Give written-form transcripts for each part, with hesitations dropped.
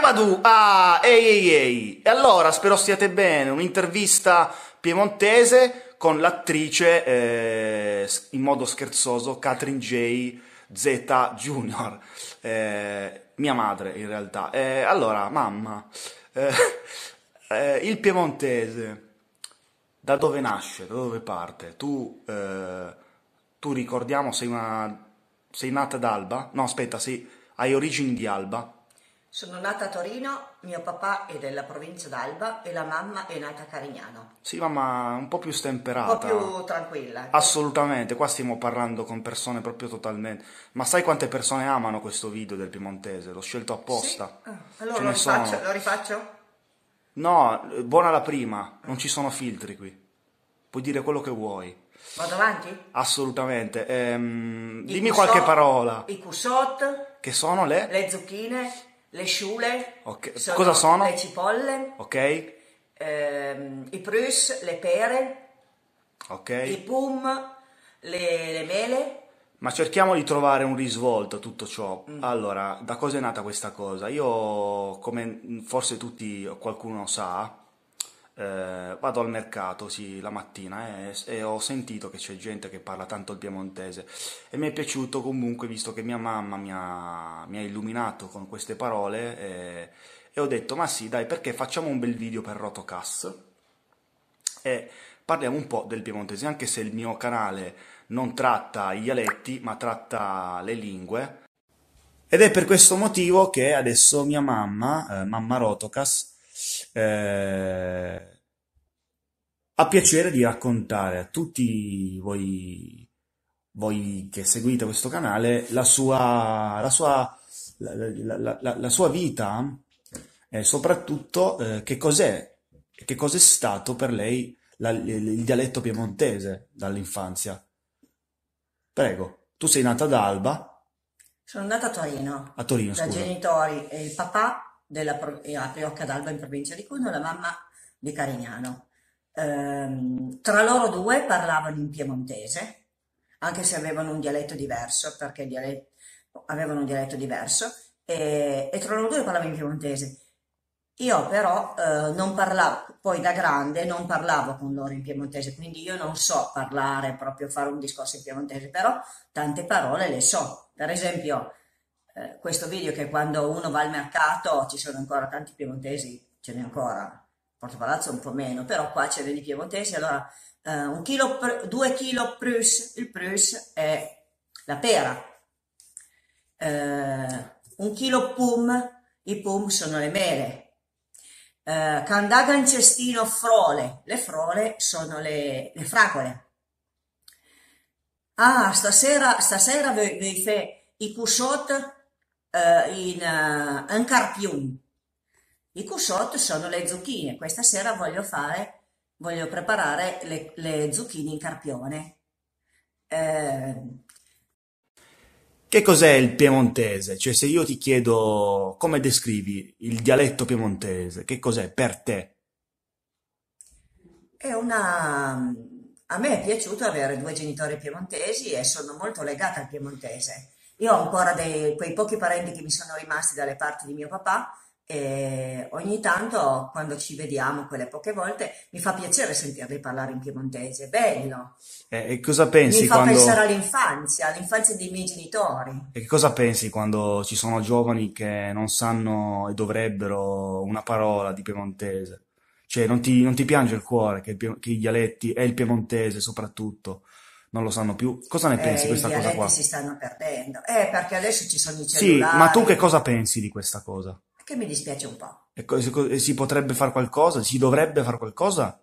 Ehi, e allora spero stiate bene, un'intervista piemontese con l'attrice, in modo scherzoso, Catherine J. Z Junior, mia madre in realtà. Allora, mamma, eh, il piemontese, da dove nasce, da dove parte? Tu ricordiamo, sei nata ad Alba? No, aspetta, hai origini di Alba? Sono nata a Torino, mio papà è della provincia d'Alba e la mamma è nata a Carignano, Sì, mamma, un po' più un po' stemperata. più tranquilla. Assolutamente, qua stiamo parlando con persone proprio totalmente. Ma sai quante persone amano questo video del piemontese? L'ho scelto Sì? apposta. Allora Ce lo ne rifaccio? sono. Lo rifaccio? No, buona la prima, non ci sono filtri qui. Puoi dire quello che vuoi. Vado avanti? Assolutamente. I Dimmi qualche cusot, parola. i cusot, Che sono le? le zucchine, le sciule, Ok. Cosa sono le sono? cipolle, Ok? i prus, le pere, Ok? i pum, le mele. Ma cerchiamo di trovare un risvolto a tutto ciò. Allora, da cosa è nata questa cosa? Io, come forse tutti o qualcuno sa, vado al mercato, sì, la mattina e ho sentito che c'è gente che parla tanto il piemontese e mi è piaciuto comunque, visto che mia mamma mi ha illuminato con queste parole e ho detto, ma sì, dai, perché facciamo un bel video per Rotocast e parliamo un po' del piemontese, anche se il mio canale non tratta i dialetti, ma tratta le lingue. Ed è per questo motivo che adesso mia mamma, mamma Rotocas, ha piacere di raccontare a tutti voi che seguite questo canale la sua vita e soprattutto che cos'è stato per lei il dialetto piemontese dall'infanzia. Prego, tu sei nata ad Alba, Sono nata a Torino, a Torino, da scusa. genitori, il papà a Priocca d'Alba in provincia di Cuneo, la mamma di Carignano. Tra loro due parlavano in piemontese, anche se avevano un dialetto diverso, avevano un dialetto diverso, e tra loro due parlavano in piemontese. Io però non parlavo, poi da grande non parlavo con loro in piemontese, quindi io non so parlare, proprio fare un discorso in piemontese, però tante parole le so. Per esempio, questo video che quando uno va al mercato ci sono ancora tanti piemontesi, ce n'è ancora, Porto Palazzo un po' meno, però qua c'è dei piemontesi, allora 2 kg prus, il prus è la pera, 1 chilo pum, i pum sono le mele. Candaga in cestino frole, le frole sono le fragole. Ah, stasera vi fa i cuscot in carpiun. I cuscot sono le zucchine. Questa sera voglio preparare le zucchine in carpione. Eh, Che cos'è il piemontese? Cioè, se io ti chiedo come descrivi il dialetto piemontese, che cos'è per te? È una... A me è piaciuto avere due genitori piemontesi e sono molto legata al piemontese. Io ho ancora quei pochi parenti che mi sono rimasti dalle parti di mio papà e ogni tanto, quando ci vediamo, quelle poche volte, mi fa piacere sentirli parlare in piemontese. È bello. E cosa Mi pensi fa pensare quando... all'infanzia dei miei genitori. E che cosa pensi quando ci sono giovani che non sanno e dovrebbero una parola di piemontese? Cioè, non ti piange il cuore che i dialetti, e il piemontese soprattutto, non lo sanno più? Cosa ne pensi di I questa cosa dialetti qua? si stanno perdendo. Perché adesso ci sono i Sì, ma tu che cellulari, cosa pensi di questa cosa? che mi dispiace un po'. E si potrebbe fare qualcosa? Si dovrebbe fare qualcosa?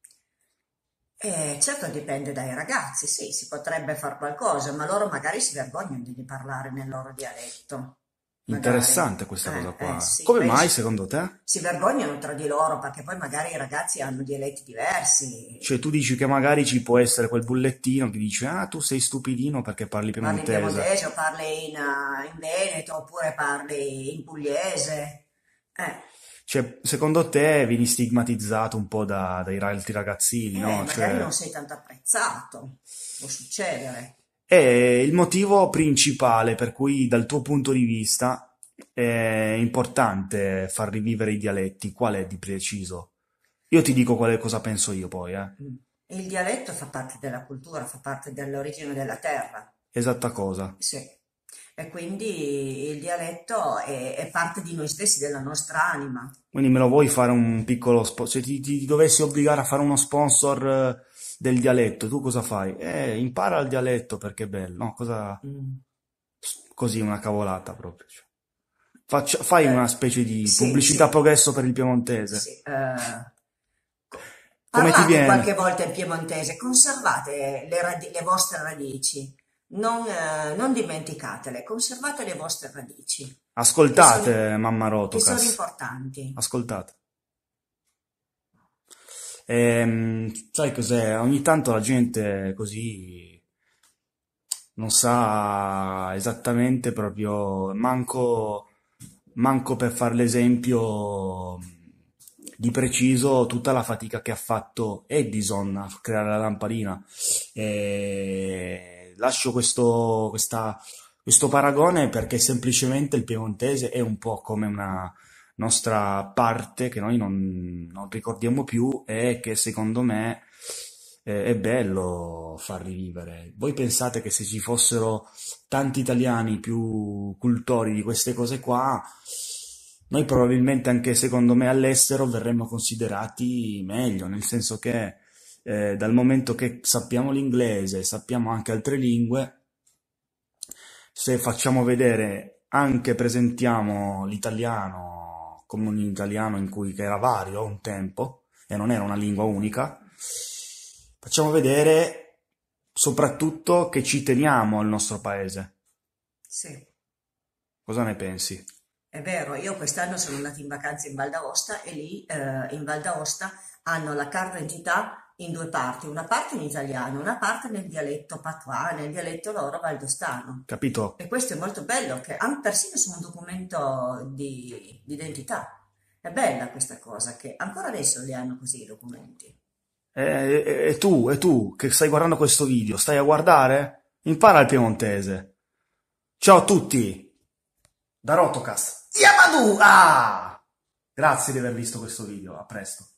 Certo dipende dai ragazzi, sì, si potrebbe far qualcosa, ma loro magari si vergognano di parlare nel loro dialetto, magari. Interessante questa cosa qua. Sì, Come mai secondo te? si vergognano tra di loro perché poi magari i ragazzi hanno dialetti diversi, Cioè, tu dici che magari ci può essere quel bullettino che dice, ah, tu sei stupidino perché parli parli in piemontese. piemontese o parli in veneto oppure parli in pugliese. Eh, Cioè, secondo te vieni stigmatizzato un po' dai altri ragazzini, no? magari non Cioè, sei tanto apprezzato, può succedere. è il motivo principale per cui, dal tuo punto di vista, è importante far rivivere i dialetti. Qual è di preciso? Io ti dico cosa penso io poi, eh. Mm. Il dialetto fa parte della cultura, fa parte dell'origine della terra, Esatta cosa. sì. E quindi il dialetto è parte di noi stessi, della nostra anima. Quindi me lo vuoi fare un piccolo sponsor? Se ti dovessi obbligare a fare uno sponsor del dialetto, tu cosa fai? Impara il dialetto perché è bello, no? Mm. Così una cavolata proprio. Cioè. Fai una specie di Sì, pubblicità a sì, progresso per il piemontese. sì. Come ti Parlate viene? qualche volta in piemontese, conservate le vostre radici, non dimenticatele, conservate le vostre radici, che sono, Ascoltate, mamma che sono Rotocas. importanti. Ascoltate. Sai cos'è? Ogni tanto la gente così non sa esattamente proprio, manco per fare l'esempio di preciso tutta la fatica che ha fatto Edison a creare la lampadina. Lascio questo paragone perché semplicemente il piemontese è un po' come una nostra parte che noi non ricordiamo più e che secondo me è bello far rivivere. Voi pensate che se ci fossero tanti italiani più cultori di queste cose qua, noi probabilmente anche secondo me all'estero verremmo considerati meglio, nel senso che dal momento che sappiamo l'inglese, sappiamo anche altre lingue, se facciamo vedere, anche presentiamo l'italiano come un italiano che era vario un tempo e non era una lingua unica, facciamo vedere soprattutto che ci teniamo al nostro paese. Sì. Cosa ne pensi? È vero, io quest'anno sono andata in vacanza in Val d'Aosta e lì in Val d'Aosta hanno la carta d'identità in due parti, una parte in italiano, una parte nel dialetto patois, nel dialetto loro valdostano. Capito? E questo è molto bello, che anche persino su un documento di identità. È bella questa cosa, che ancora adesso li hanno così i documenti. E tu che stai guardando questo video, stai a guardare? Impara il piemontese. Ciao a tutti, da Rotocast. Yamadu! Ah! Grazie di aver visto questo video, a presto.